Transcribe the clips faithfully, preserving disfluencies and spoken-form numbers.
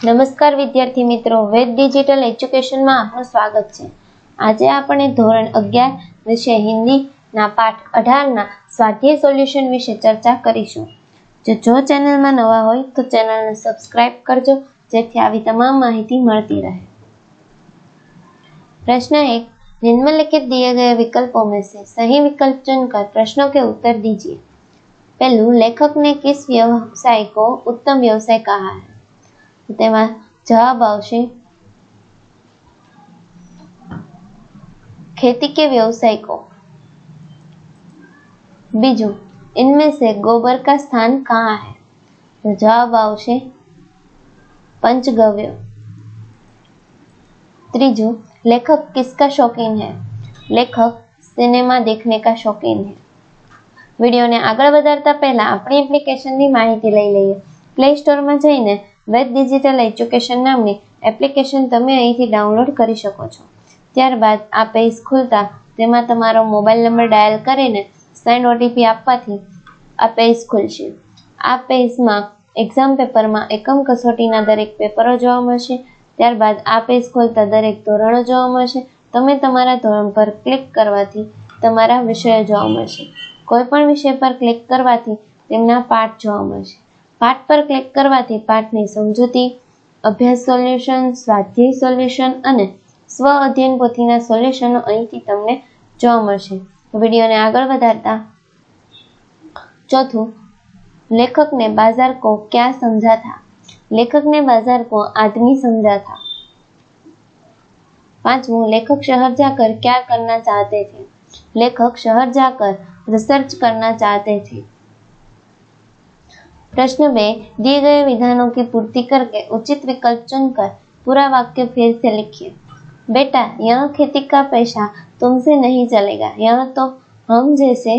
नमस्कार विद्यार्थी मित्रों, वेद डिजिटल एज्युकेशन में आपનું स्वागत है। आज આપણે ધોરણ અગિયાર વિષય हिंदी ना पाठ अठार ना स्वाध्याय सोल्यूशन विषे चर्चा करीशुं। जो जो चेनल में नवा होय तो चेनल ने सब्सक्राइब करजो, जेथी आवी तमाम माहिती मळती रहे। प्रश्न एक, निम्नलिखित दिए गए विकल्पों में से सही विकल्प चुनकर प्रश्नों के उत्तर दीजिए। पहलू, लेखक ने किस व्यवसाय को उत्तम व्यवसाय कहा है? तेमां जवाब आवशे खेती के व्यवसाय को। बीजू, इनमें से गोबर का स्थान कहाँ है? तो जवाब आवशे पंचगव्य। त्रीजू, लेखक किसका शौकीन है? लेखक सिनेमा देखने का शौकीन है। वीडियो ने आगळ वधारता पहला अपनी एप्लिकेशन की माहिती लई लईए। प्ले स्टोर में जईने वेद डिजिटल एज्युकेशन नामनी एप्लिकेशन तमे અહીંથી डाउनलॉड કરી શકો છો। ત્યારબાદ આ પેજ ખુલતા તેમાં તમારો મોબાઈલ નંબર ડાયલ કરીને સેન્ડ ઓટીપી આપવાથી આ પેજ ખુલશે। આ પેજમાં એક્ઝામ પેપરમાં એકમ કસોટીના દરેક પેપરો જોવા મળશે। ત્યારબાદ આ પેજ ખોલતા દરેક ધોરણો જોવા મળશે। તમે તમારા ધોરણ પર ક્લિક કરવાથી તમારા વિષયો જોવા મળશે। કોઈપણ વિષય પર ક્લિક કરવાથી તેમના પાઠ જોવા મળશે। पाठ पर क्लिक करवाथी पाठनी समजूती, अभ्यास सोल्यूशन, स्वाध्याय सोल्यूशन अने स्व अध्ययन पोथीना सोल्यूशनो अहींथी तमने जोवा मळशे। विडियोने आगळ वधारता चौथुं, लेखक ने बाजार को क्या समझा था? लेखक ने बाजार को आदमी समझा था। पांचवुं, लेखक शहर जाकर क्या करना चाहते थे? लेखक शहर जाकर रिसर्च करना चाहते थे। प्रश्न में दिए गए विधानों की पूर्ति करके उचित विकल्प चुनकर पूरा वाक्य फिर से लिखिए। बेटा, यह खेती का पेशा तुमसे नहीं चलेगा, यह तो हम जैसे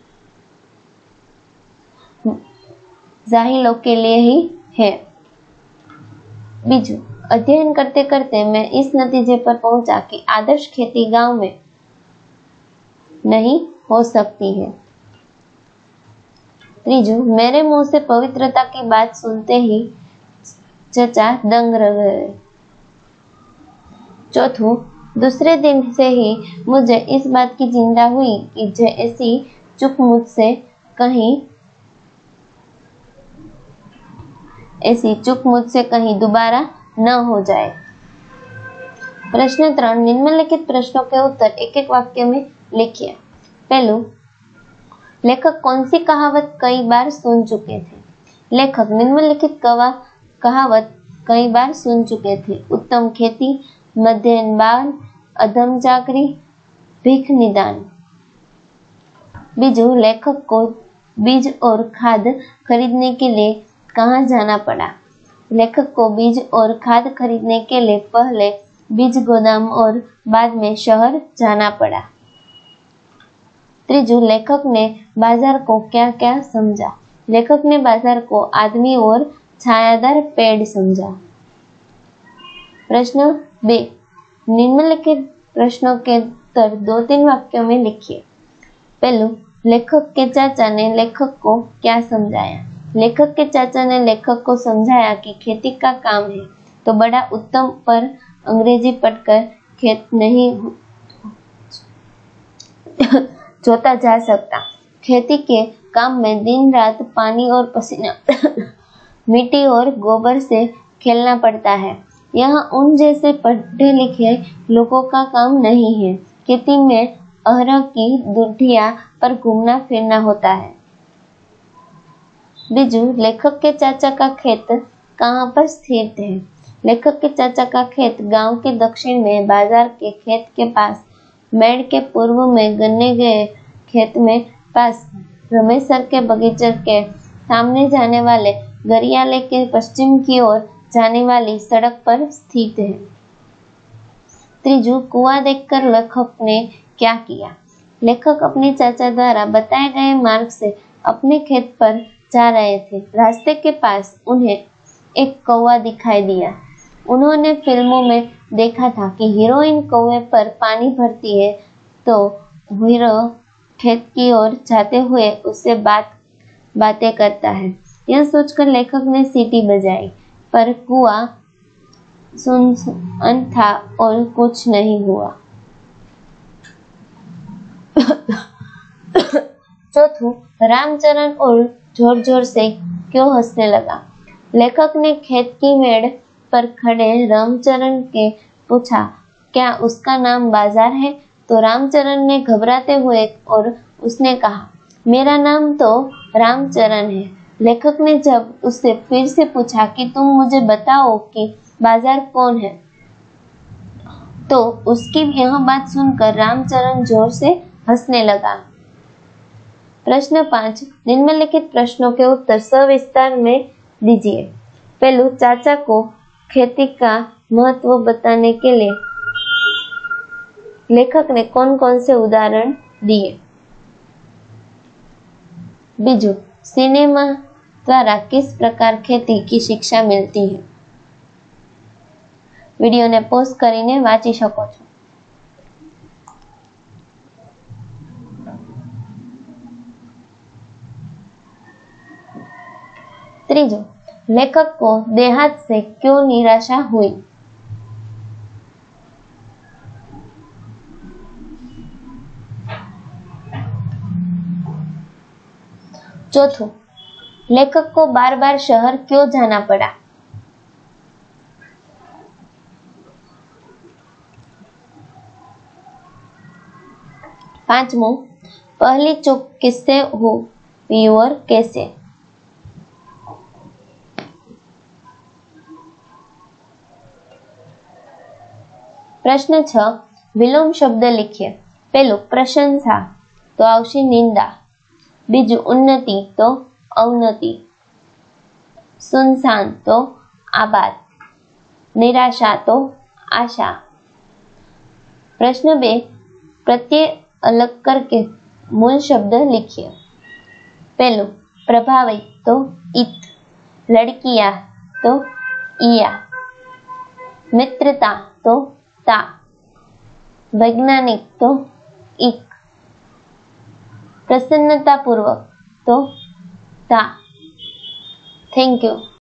जाहिलों के लिए ही है। बीजू, अध्ययन करते करते मैं इस नतीजे पर पहुंचा कि आदर्श खेती गांव में नहीं हो सकती है। त्रीजू, मेरे मुंह से पवित्रता की बात सुनते ही चचा दंग रह गए। चौथू, दूसरे दिन से ही मुझे इस बात की चिंता हुई कि जैसी चूक मुझसे कहीं ऐसी चूक मुझसे कहीं दोबारा न हो जाए। प्रश्न त्रण, निम्नलिखित प्रश्नों के उत्तर एक एक वाक्य में लिखिए। पहलू, लेखक कौन सी कहावत कई बार सुन चुके थे? लेखक निम्नलिखित कहावत कई बार सुन चुके थे। उत्तम खेती, मध्यम बाल, अधम चाकरी, भीख निदान। बीजू, लेखक को बीज और खाद खरीदने के लिए कहाँ जाना पड़ा? लेखक को बीज और खाद खरीदने के लिए पहले बीज गोदाम और बाद में शहर जाना पड़ा। त्रीजू, लेखक ने बाजार को क्या क्या समझा? लेखक ने बाजार को आदमी और छायादार पेड़ समझा। प्रश्न बे, निम्नलिखित प्रश्नों के उत्तर दो तीन वाक्यों में लिखिए। पहलू, लेखक के चाचा ने लेखक को क्या समझाया? लेखक के चाचा ने लेखक को समझाया कि खेती का काम है तो बड़ा उत्तम पर अंग्रेजी पढ़कर खेत नहीं जोता जा सकता। खेती के काम में दिन रात पानी और पसीना मिट्टी और गोबर से खेलना पड़ता है। यह उन जैसे पढ़े लिखे लोगों का काम नहीं है। खेती में अहरह की दुधिया पर घूमना फिरना होता है। बीजू, लेखक के चाचा का खेत कहाँ पर स्थित है? लेखक के चाचा का खेत गांव के दक्षिण में बाजार के खेत के पास, मेड़ के पूर्व में गन्ने गए खेत में पास, रमेश सर के बगीचे के सामने जाने वाले गरियाले के पश्चिम की ओर जाने वाली सड़क पर स्थित है। त्रीजू, कुआं देखकर लेखक ने क्या किया? लेखक अपने चाचा द्वारा बताए गए मार्ग से अपने खेत पर जा रहे थे। रास्ते के पास उन्हें एक कौवा दिखाई दिया। उन्होंने फिल्मों में देखा था कि हीरोइन कौवे पर पानी भरती है तो हीरो खेत की ओर जाते हुए उससे बात बातें करता है। यह सोचकर लेखक ने सीटी बजाई, पर कुआं सुनसान था और कुछ नहीं हुआ। चौथों, रामचरण और जोर जोर से क्यों हंसने लगा? लेखक ने खेत की मेड़ पर खड़े रामचरण के पूछा, क्या उसका नाम बाजार है? तो रामचरण ने घबराते हुए और उसने कहा, मेरा नाम तो रामचरण है। लेखक ने जब उससे फिर से पूछा कि तुम मुझे बताओ कि बाजार कौन है, तो उसकी यह बात सुनकर रामचरण जोर से हंसने लगा। प्रश्न पाँच, निम्नलिखित प्रश्नों के उत्तर सविस्तार में दीजिए। पहलू, चाचा को खेती का महत्व बताने के लिए लेखक ने कौन कौन से उदाहरण दिए? बीजू, सिनेमा द्वारा किस प्रकार खेती की शिक्षा मिलती है? વિડીયોને પોઝ કરીને વાંચી શકો છો। ત્રીજો, लेखक को देहात से क्यों निराशा हुई? चौथो, लेखक को बार बार शहर क्यों जाना पड़ा? पांचमो, पहली चूक किससे हुई और कैसे? प्रश्न छ, विलोम शब्द लिखिए। पहलू, प्रशंसा तो आवशे निंदा। बीजू, उन्नति तो अवनति। सुनसान तो आबाद। निराशा तो आशा। प्रश्न बे, प्रत्यय अलग करके मूल शब्द लिखिए। पहलू, प्रभावित तो इत। लड़किया तो इया। मित्रता तो ता। वैज्ञानिक तो इक। प्रसन्नता पूर्वक तो ता। Thank you.